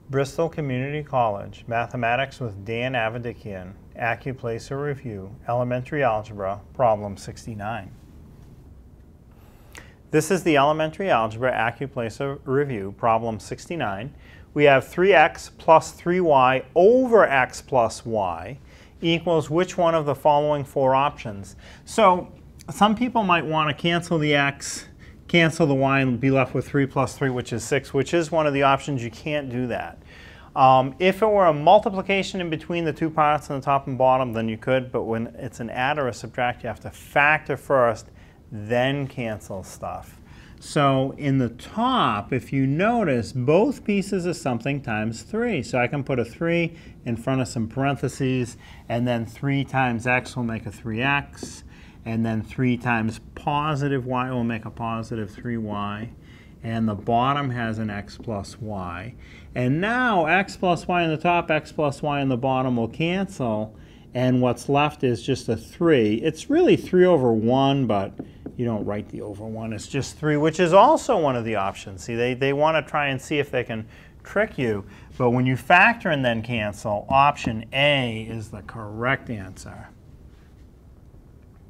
Bristol Community College, Mathematics with Dan Avedikian, ACCUPLACER Review, Elementary Algebra, Problem 69. This is the Elementary Algebra ACCUPLACER Review, Problem 69. We have 3x plus 3y over x plus y equals which one of the following four options? So some people might want to cancel the x, cancel the y, and be left with 3 plus 3, which is 6, which is one of the options. You can't do that. If it were a multiplication in between the two parts on the top and bottom, then you could. But when it's an add or a subtract, you have to factor first, then cancel stuff. So in the top, if you notice, both pieces of something times 3. So I can put a 3 in front of some parentheses, and then 3 times x will make a 3x. And then 3 times positive y will make a positive 3y. And the bottom has an x plus y. And now x plus y on the top, x plus y on the bottom will cancel. And what's left is just a 3. It's really 3 over 1, but you don't write the over 1. It's just 3, which is also one of the options. See, they want to try and see if they can trick you. But when you factor and then cancel, option A is the correct answer.